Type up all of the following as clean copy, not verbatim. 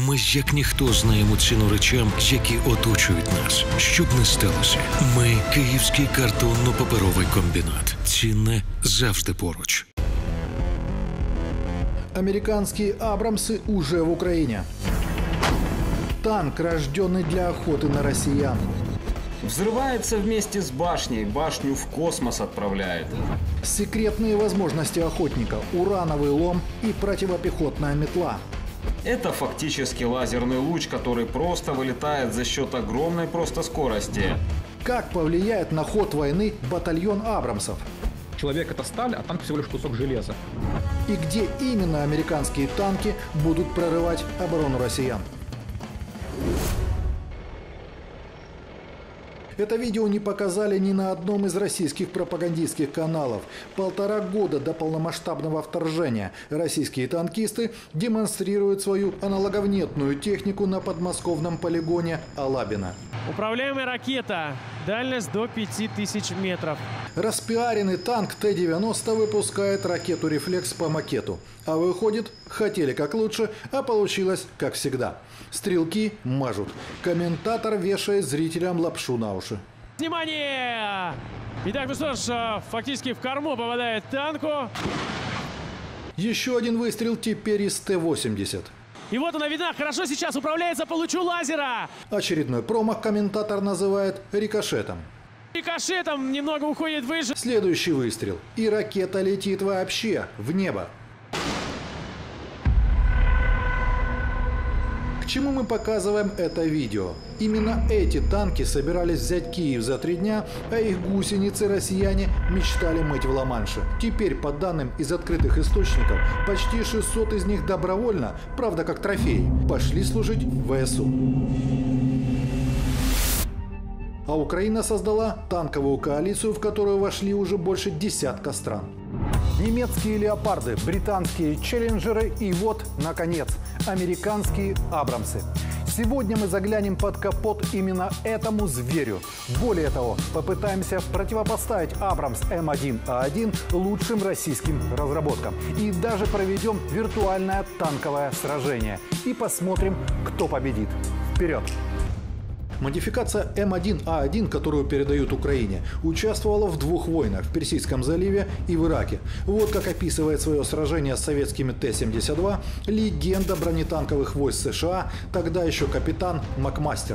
Ми як ніхто знаємо ціну речам, які оточують нас. Щоб не сталося, ми – Київський картонно-паперовий комбінат. Цінне завжди поруч. Американские «Абрамсы» уже в Украине. Танк, рожденный для охоты на россиян. Взрывается вместе с башней, башню в космос отправляет. Секретные возможности охотника, урановый лом и противопехотная метла. Это фактически лазерный луч, который просто вылетает за счет огромной просто скорости. Как повлияет на ход войны батальон «Абрамсов»? Человек – это сталь, а танк всего лишь кусок железа. И где именно американские танки будут прорывать оборону россиян? Это видео не показали ни на одном из российских пропагандистских каналов. 1,5 года до полномасштабного вторжения российские танкисты демонстрируют свою аналоговнетную технику на подмосковном полигоне Алабино. Управляемая ракета. Дальность до 5000 метров. Распиаренный танк Т-90 выпускает ракету «Рефлекс» по макету. А выходит, хотели как лучше, а получилось как всегда. Стрелки мажут. Комментатор вешает зрителям лапшу на уши. Внимание! Итак, ну что ж, фактически в корму попадает танку. Еще один выстрел теперь из Т-80. И вот она видна, хорошо сейчас управляется по лучу лазера. Очередной промах комментатор называет рикошетом. Рикошетом немного уходит выше. Следующий выстрел. И ракета летит вообще в небо. К чему мы показываем это видео? Именно эти танки собирались взять Киев за 3 дня, а их гусеницы россияне мечтали мыть в Ла-Манше. Теперь, по данным из открытых источников, почти 600 из них добровольно, правда как трофей, пошли служить в ВСУ. А Украина создала танковую коалицию, в которую вошли уже больше десятка стран. Немецкие «Леопарды», британские «Челленджеры» и вот, наконец, американские «Абрамсы». Сегодня мы заглянем под капот именно этому зверю. Более того, попытаемся противопоставить «Абрамс М1А1» лучшим российским разработкам. И даже проведем виртуальное танковое сражение. И посмотрим, кто победит. Вперед! Модификация М1А1, которую передают Украине, участвовала в 2 войнах – в Персидском заливе и в Ираке. Вот как описывает свое сражение с советскими Т-72 легенда бронетанковых войск США, тогда еще капитан Макмастер.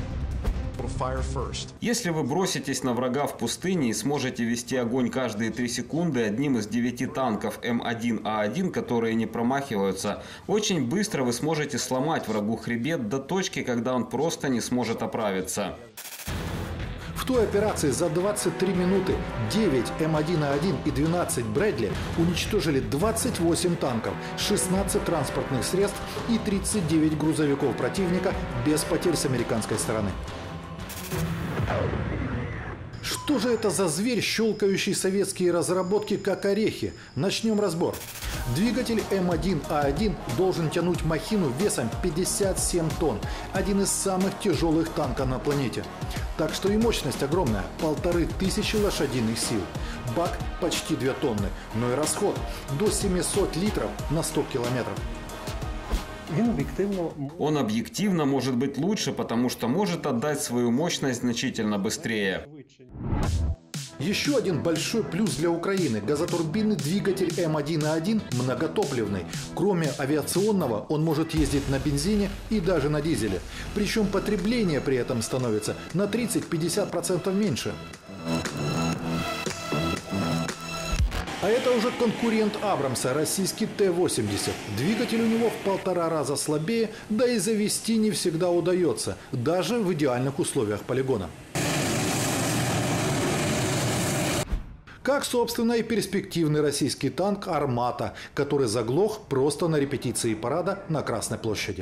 Если вы броситесь на врага в пустыне и сможете вести огонь каждые 3 секунды одним из 9 танков М1А1, которые не промахиваются, очень быстро вы сможете сломать врагу хребет до точки, когда он просто не сможет оправиться. В той операции за 23 минуты 9 М1А1 и 12 Брэдли уничтожили 28 танков, 16 транспортных средств и 39 грузовиков противника без потерь с американской стороны. Что же это за зверь, щелкающий советские разработки как орехи? Начнем разбор. Двигатель М1А1 должен тянуть махину весом 57 тонн. Один из самых тяжелых танков на планете. Так что и мощность огромная – 1500 лошадиных сил. Бак почти 2 тонны, но и расход до 700 литров на 100 километров. Он объективно может быть лучше, потому что может отдать свою мощность значительно быстрее. Еще один большой плюс для Украины – газотурбинный двигатель М1А1 многотопливный. Кроме авиационного, он может ездить на бензине и даже на дизеле. Причем потребление при этом становится на 30-50% меньше. А это уже конкурент Абрамса, российский Т-80. Двигатель у него в 1,5 раза слабее, да и завести не всегда удается, даже в идеальных условиях полигона. Как, собственно, и перспективный российский танк «Армата», который заглох просто на репетиции парада на Красной площади.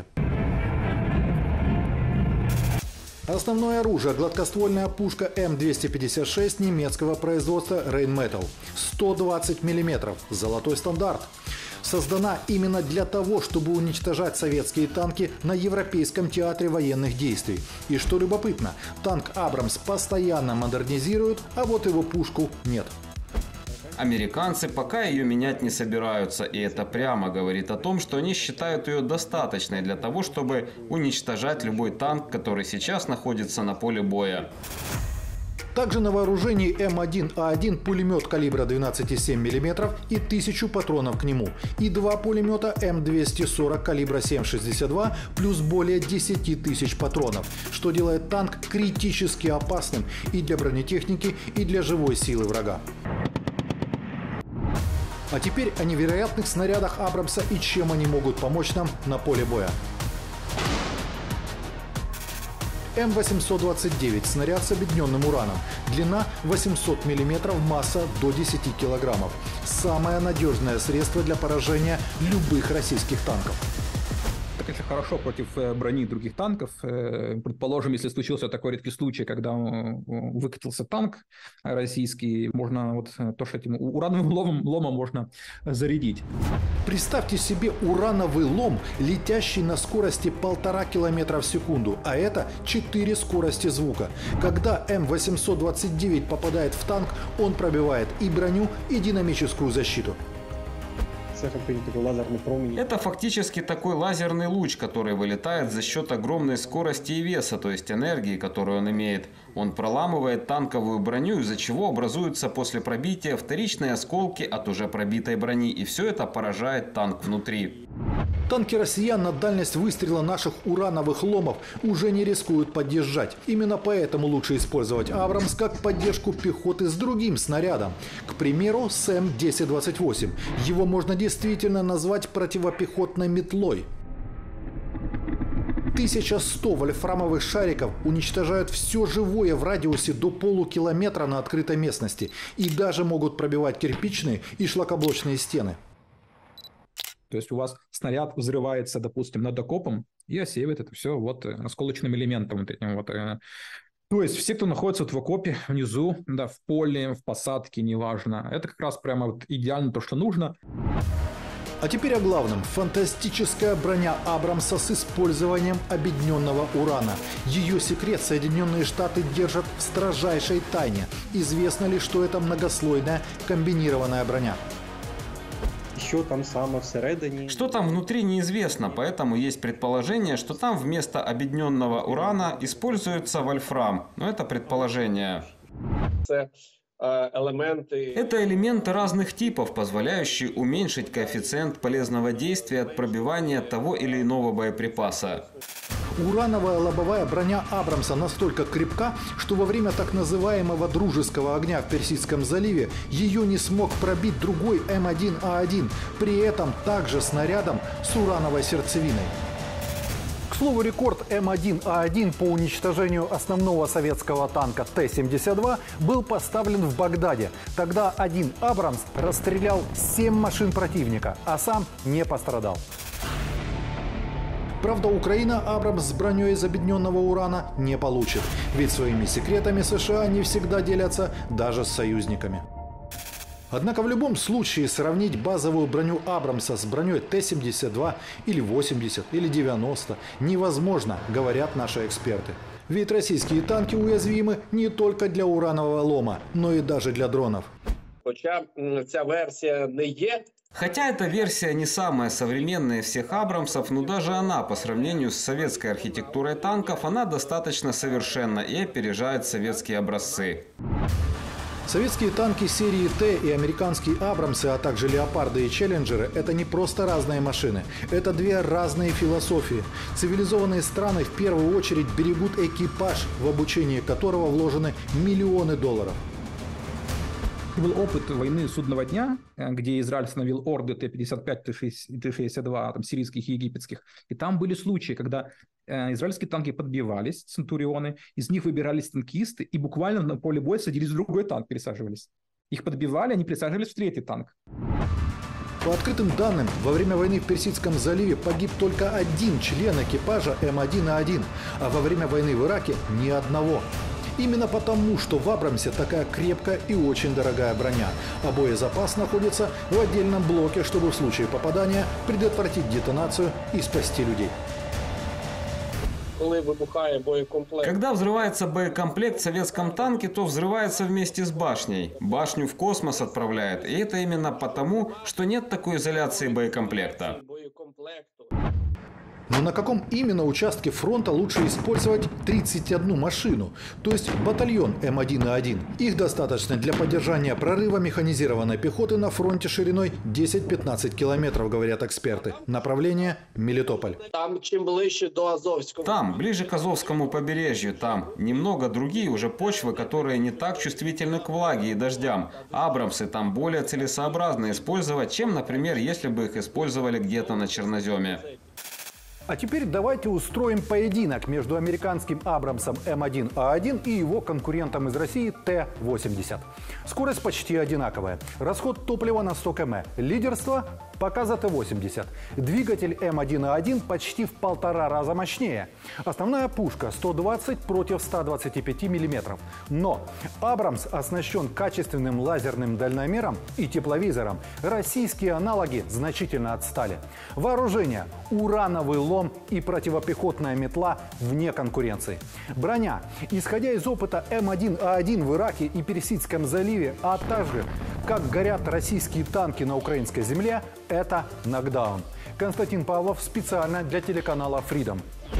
Основное оружие – гладкоствольная пушка М256 немецкого производства Rheinmetall. 120 мм. Золотой стандарт. Создана именно для того, чтобы уничтожать советские танки на Европейском театре военных действий. И что любопытно, танк «Абрамс» постоянно модернизируют, а вот его пушку нет. Американцы пока ее менять не собираются, и это прямо говорит о том, что они считают ее достаточной для того, чтобы уничтожать любой танк, который сейчас находится на поле боя. Также на вооружении М1А1 пулемет калибра 12,7 мм и 1000 патронов к нему. И 2 пулемета М240 калибра 7,62 плюс более 10 тысяч патронов, что делает танк критически опасным и для бронетехники, и для живой силы врага. А теперь о невероятных снарядах Абрамса и чем они могут помочь нам на поле боя. М829 – снаряд с объединенным ураном. Длина 800 мм, масса до 10 кг. Самое надежное средство для поражения любых российских танков. Так если хорошо против брони других танков, предположим, если случился такой редкий случай, когда выкатился танк российский, можно вот то, что этим урановым ломом можно зарядить. Представьте себе урановый лом, летящий на скорости 1,5 км в секунду, а это 4 скорости звука. Когда М829 попадает в танк, он пробивает и броню, и динамическую защиту. Это фактически такой лазерный луч, который вылетает за счет огромной скорости и веса, то есть энергии, которую он имеет. Он проламывает танковую броню, из-за чего образуются после пробития вторичные осколки от уже пробитой брони, и все это поражает танк внутри. Танки россиян на дальность выстрела наших урановых ломов уже не рискуют поддержать. Именно поэтому лучше использовать Абрамс как поддержку пехоты с другим снарядом. К примеру, с М1028. Его можно действительно назвать противопехотной метлой. 1100 вольфрамовых шариков уничтожают все живое в радиусе до полукилометра на открытой местности и даже могут пробивать кирпичные и шлакоблочные стены. То есть у вас снаряд взрывается, допустим, над окопом и осеивает это все вот осколочным элементом. Вот этим вот. То есть все, кто находится вот в окопе, внизу, да, в поле, в посадке, неважно. Это как раз прямо вот идеально то, что нужно. А теперь о главном. Фантастическая броня Абрамса с использованием объединенного урана. Ее секрет Соединенные Штаты держат в строжайшей тайне. Известно ли, что это многослойная комбинированная броня? Що там саме всередині? Что там внутри, неизвестно, поэтому есть предположение, что там вместо объединенного урана используется вольфрам. Но это предположение. Это элементы разных типов, позволяющие уменьшить коэффициент полезного действия от пробивания того или иного боеприпаса. Урановая лобовая броня Абрамса настолько крепка, что во время так называемого дружеского огня в Персидском заливе ее не смог пробить другой М1А1, при этом также снарядом с урановой сердцевиной. К слову, рекорд М1А1 по уничтожению основного советского танка Т-72 был поставлен в Багдаде. Тогда один Абрамс расстрелял 7 машин противника, а сам не пострадал. Правда, Украина Абрамс с броней из объединенного урана не получит, ведь своими секретами США не всегда делятся даже с союзниками. Однако в любом случае сравнить базовую броню Абрамса с броней Т-72 или 80 или 90 невозможно, говорят наши эксперты. Ведь российские танки уязвимы не только для уранового лома, но и даже для дронов. Хотя ця версия не є. Хотя эта версия не самая современная из всех Абрамсов, но даже она, по сравнению с советской архитектурой танков, она достаточно совершенна и опережает советские образцы. Советские танки серии Т и американские Абрамсы, а также Леопарды и Челленджеры – это не просто разные машины. Это две разные философии. Цивилизованные страны в первую очередь берегут экипаж, в обучение которого вложены миллионы долларов. Был опыт войны судного дня, где Израиль установил орды Т-55, Т-62, там, сирийских и египетских. И там были случаи, когда израильские танки подбивались, центурионы, из них выбирались танкисты, и буквально на поле боя садились в другой танк, пересаживались. Их подбивали, они пересаживались в третий танк. По открытым данным, во время войны в Персидском заливе погиб только один член экипажа М1А1, а во время войны в Ираке – ни одного. Именно потому, что в Абрамсе такая крепкая и очень дорогая броня, а боезапас находится в отдельном блоке, чтобы в случае попадания предотвратить детонацию и спасти людей. коли вибухає боєкомплект. Когда взрывается боекомплект в советском танке, то взрывается вместе с башней. Башню в космос отправляет. И это именно потому, что нет такой изоляции боекомплекта. Но на каком именно участке фронта лучше использовать 31 машину, то есть батальон М1А1? Их достаточно для поддержания прорыва механизированной пехоты на фронте шириной 10-15 километров, говорят эксперты. Направление – Мелитополь. Там чим ближче до Азовського. Там, ближе к Азовскому побережью, там немного другие уже почвы, которые не так чувствительны к влаге и дождям. Абрамсы там более целесообразно использовать, чем, например, если бы их использовали где-то на черноземе. А теперь давайте устроим поединок между американским Абрамсом М1А1 и его конкурентом из России Т-80. Скорость почти одинаковая. Расход топлива на 100 км. Лидерство пока за Т-80. Двигатель М1А1 почти в 1,5 раза мощнее. Основная пушка 120 против 125 мм. Но Абрамс оснащен качественным лазерным дальномером и тепловизором. Российские аналоги значительно отстали. Вооружение – урановый лом и противопехотная метла вне конкуренции. Броня. Исходя из опыта М1А1 в Ираке и Персидском заливе, а также как горят российские танки на украинской земле, это нокдаун. Константин Павлов специально для телеканала Freedom.